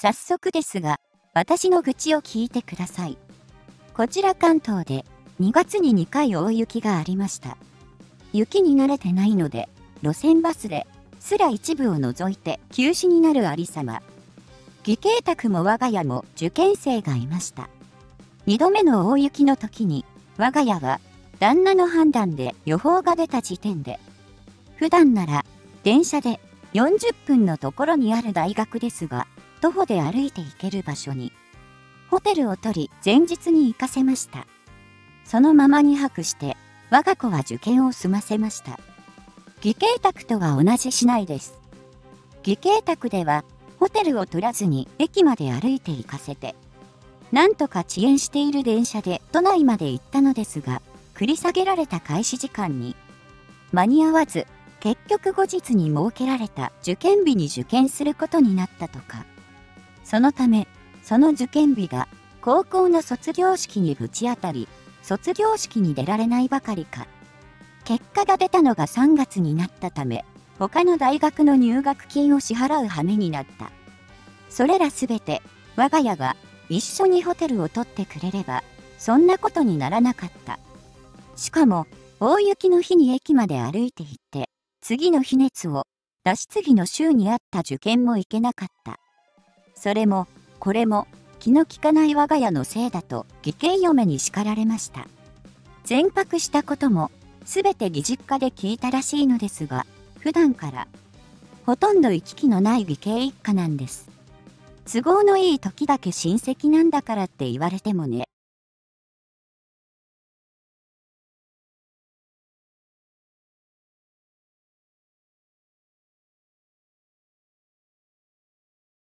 早速ですが、私の愚痴を聞いてください。こちら関東で2月に2回大雪がありました。雪に慣れてないので、路線バスですら一部を除いて休止になるありさま。義兄宅も我が家も受験生がいました。2度目の大雪の時に、我が家は旦那の判断で予報が出た時点で、普段なら電車で40分のところにある大学ですが、徒歩で歩いて行ける場所に、ホテルを取り前日に行かせました。そのまま2泊して、我が子は受験を済ませました。義兄宅とは同じ市内です。義兄宅では、ホテルを取らずに駅まで歩いて行かせて、なんとか遅延している電車で都内まで行ったのですが、繰り下げられた開始時間に間に合わず、結局後日に設けられた受験日に受験することになったとか。そのため、その受験日が高校の卒業式にぶち当たり、卒業式に出られないばかりか。結果が出たのが3月になったため、他の大学の入学金を支払う羽目になった。それらすべて、我が家が一緒にホテルを取ってくれれば、そんなことにならなかった。しかも、大雪の日に駅まで歩いて行って、次の日熱を出し次の週にあった受験も行けなかった。それも、これも、気の利かない我が家のせいだと義兄嫁に叱られました。全泊したことも、すべて義実家で聞いたらしいのですが、普段から、ほとんど行き来のない義兄一家なんです。都合のいい時だけ親戚なんだからって言われてもね。